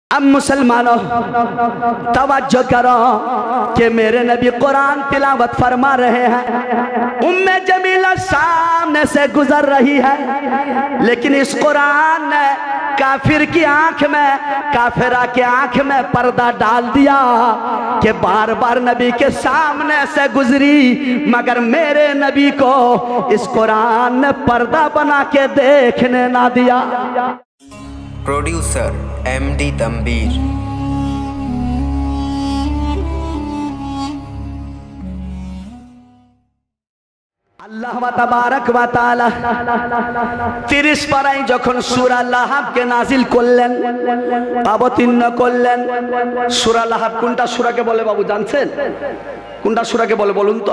अब मुसलमानों तवज्जो करो कि मेरे नबी कुरान तिलावत फरमा रहे हैं। उम्मे जमीला सामने से गुजर रही है, लेकिन इस कुरान ने काफिर की आंख में, काफिरा की आंख में पर्दा डाल दिया कि बार बार नबी के सामने से गुजरी, मगर मेरे नबी को इस कुरान ने पर्दा बना के देखने ना दिया। Producer MD तंबीर। अल्लाह तबारक व तआला 30 পারায় যখন সূরা লাহাবকে নাজিল করলেন, অবতীর্ণ করলেন। সূরা লাহাব কোনটা সূরাকে বলে বাবু জানছেন? কোনটা সূরাকে বলে বলুন তো?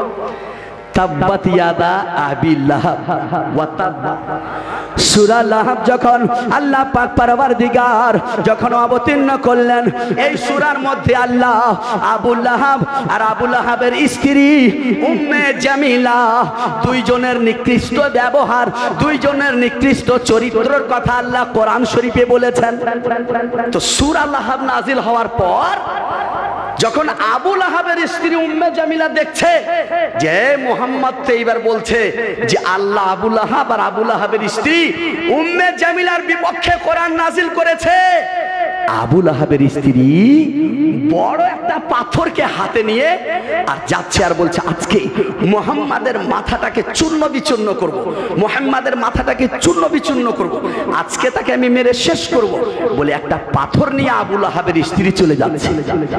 তাব্বাত ইয়াদা আবি লাহাব ওয়া তাব্বা। সূরা লাহাব যখন আল্লাহ পাক পরওয়ারদিগার যখন অবতীর্ণ করলেন, এই সূরার মধ্যে আল্লাহ আবু লাহাব আর আবু লাহাবের স্ত্রী উম্মে জামিলা দুইজনের নিকৃষ্ট ব্যবহার, দুইজনের নিকৃষ্ট চরিত্রের কথা আল্লাহ কোরআন শরীফে বলেছেন। তো সূরা লাহাব নাজিল হওয়ার পর যখন আবু লাহাবের স্ত্রী উম্মে জামিলা দেখছে যে মুহাম্মদ তো এইবার বলছে যে আল্লাহ আবু লাহাব আর আবু লাহাবের স্ত্রী উম্মে জামিলার বিপক্ষে কোরআন নাজিল করেছে, আবু লাহাবের স্ত্রী বড় একটা পাথরকে হাতে নিয়ে আর যাচ্ছে আর বলছে আজকে মুহাম্মাদের মাথাটাকে চূর্ণ বিচূর্ণ করব, মুহাম্মাদের মাথাটাকে চূর্ণ বিচূর্ণ করব, আজকে তাকে আমি মেরে শেষ করব বলে একটা পাথর নিয়ে আবু লাহাবের স্ত্রী চলে যাচ্ছে।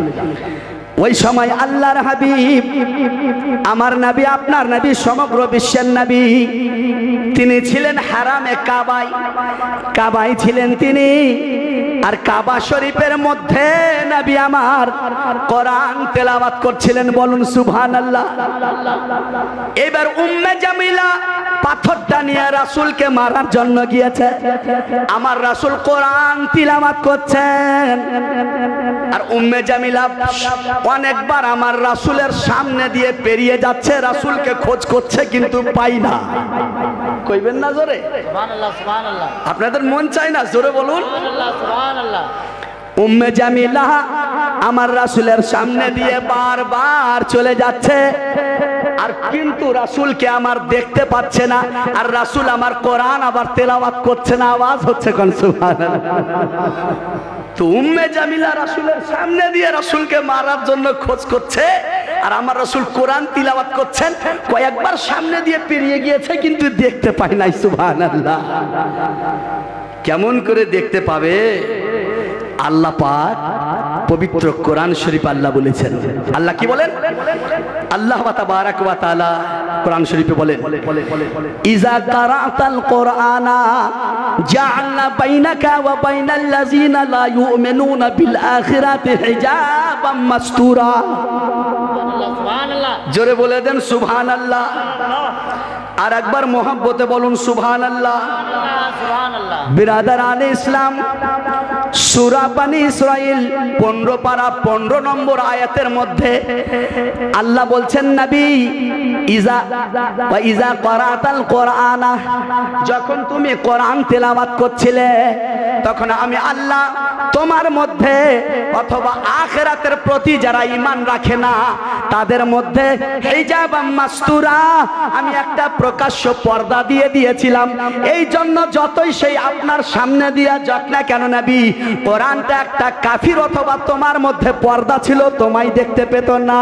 ওই সময় আল্লাহর হাবিব, আমার নবী, আপনার নবী, সমগ্র বিশ্বের নবী, তিনি ছিলেন হারামে কাবায়, কাবায় ছিলেন তিনি। আর কাবা শরীফের মধ্যে নবী আমার কোরআন তেলাওয়াত করছিলেন, বলুন সুবহানাল্লাহ। এবার উম্মে জামিলা পাথরটা নিয়ে রাসূলকে মারার জন্য গিয়েছে, আমার রাসূল কোরআন তিলাওয়াত করছেন। আর উম্মে জামিলা অনেকবার আমার রাসূলের সামনে দিয়ে পেরিয়ে যাচ্ছে, রাসূলকে খোঁজ করছে কিন্তু পাই না। কইবেন না জোরে সুবহানাল্লাহ? সুবহানাল্লাহ। আপনাদের মন চায় না? জোরে বলুন সুবহানাল্লাহ। সুবহানাল্লাহ। উম্মে জামিলা আমার রাসূলের সামনে দিয়ে বারবার চলে যাচ্ছে, আর কিন্তু রাসূলকে আমার দেখতে পাচ্ছে না, আর রাসূল আমার কোরআন আবার তেলাওয়াত করছে না। আওয়াজ হচ্ছে কোন সুবহানাল্লাহ? তো উম্মে জামিলা রাসূলের সামনে দিয়ে রাসূলকে মারার জন্য খোঁজ করছে, আর আমার রাসূল কোরআন তিলাওয়াত করছেন। কয়েকবার সামনে দিয়ে পেরিয়ে গিয়েছে কিন্তু দেখতে পাই নাই। সুবহানাল্লাহ। কেমন করে দেখতে পাবে? আল্লাহ পাক পবিত্র কোরআন শরীফ আল্লাহ বলেছেন। আল্লাহ কি বলেন? আল্লাহ তাবারাক ওয়া তাআলা কোরআন শরীফে বলেন, ইজা কারাতাল কুরআনা জাআলনা বাইনাকা ওয়া বাইনাল লাযিনা লা ইউমিনুনা বিল আখিরাতি হিজাবাম মাসতুরা। সুবহানাল্লাহ। জোরে বলে দেন সুবহানাল্লাহ। আর একবার মোহাব্বতে বলুন সুবহানাল্লাহ। সুবহানাল্লাহ। বিরাদারানে ইসলাম, সূরা বনী ইসরাইল 15 পারা 15 নম্বর আয়াতের মধ্যে আল্লাহ বলছেন, নবী ইজা করাতাল কোরআনা, যখন তুমি কোরআন তেলাওয়াত করছিলে তখন আমি আল্লাহ তোমার মধ্যে অথবা আখিরাতের প্রতি যারা ঈমান রাখে না তাদের মধ্যে হিজাবাম মাসতুরা, আমি একটা প্রকাশ্য পর্দা দিয়ে দিয়েছিলাম। এই জন্য যতই সেই আপনার সামনে দিয়া যাক না কেন নবী, কোরআনটা একটা কাফির অথবা তোমার মধ্যে পর্দা ছিল, তোমায় দেখতে পেত না।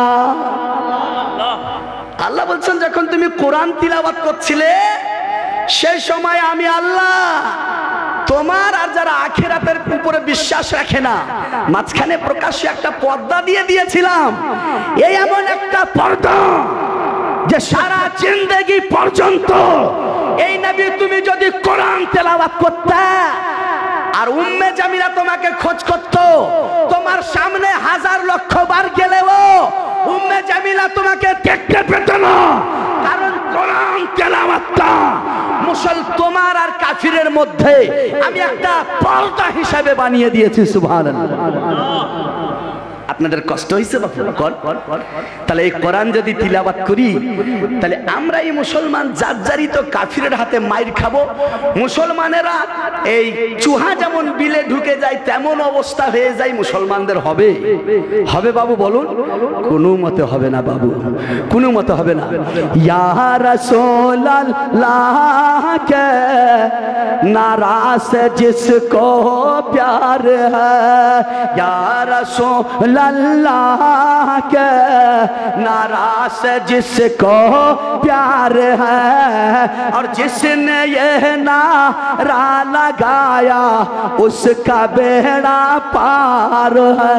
আল্লাহ বলছেন যখন তুমি কোরআন তিলাওয়াত করছিলে সেই সময় আমি আল্লাহ তোমার আর যারা আখিরাতের উপরে বিশ্বাস রাখে না মাঝখানে প্রকাশ্যে একটা পর্দা দিয়ে দিয়েছিলাম। এই এমন একটা পর্দা যে সারা জিন্দেগি পর্যন্ত এই নবী তুমি যদি কোরআন তেলাওয়াত করতে আর উম্মে জামিলা তোমাকে খোঁজ করত, তোমার সামনে হাজার লক্ষ বার গেলেও উম্মে জামিলা তোমাকে দেখতে পেত না, কারণ কোরআন তেলাওয়াতটা তোমার আর কাফিরের মধ্যে আমি একটা পর্দা হিসাবে বানিয়ে দিয়েছি। সুবহানাল্লাহ। আপনাদের কষ্ট হইছে বাপু কোন তাহলে এই কোরআন যদি তিলাওয়াত করি তাহলে আমরা এই মুসলমান জাজ্জারিত কাফিরের হাতে মাইর খাবো মুসলমানেরা এই চুহা যেমন বিলে ঢুকে যায় তেমন অবস্থা হয়ে যায় মুসলমানদের হবে হবে বাবু বলুন কোনো মতে হবে না বাবু কোনো মতে হবে না ইয়া রাসূলুল্লাহ কে नारा से जिसको प्यार है या रसूल अल्लाह के नारा से जिसको प्यार है और जिसने ये नारा लगाया उसका बेड़ा पार है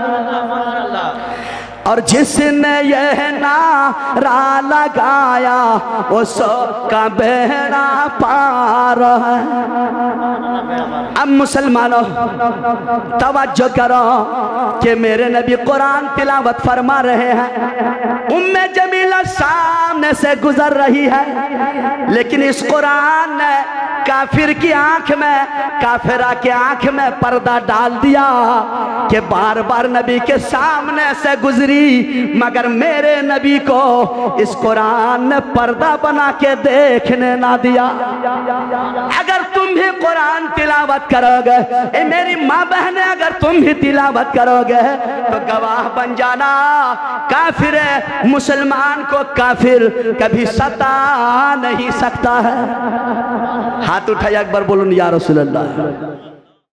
और जिसने यह नारा लगाया उसका बेड़ा पार है। अब मुसलमानों तवज्जो करो कि मेरे नबी कुरान तिलावत फरमा रहे हैं उम्मे जमीला सामने से गुजर रही है लेकिन इस कुरान ने काफिर की आंख में काफिरा की आंख में पर्दा डाल दिया कि बार बार नबी के सामने से गुजरी मगर मेरे नबी को इस कुरान ने पर्दा बना के देखने ना दिया। अगर तुम भी कुरान तिलावत करोगे ए मेरी माँ बहने अगर तुम भी तिलावत करोगे तो गवाह बन जाना काफिर मुसलमान को काफिर कभी सता नहीं सकता है। हाथ उठाइए एक बार बोलूं या रसूल अल्लाह।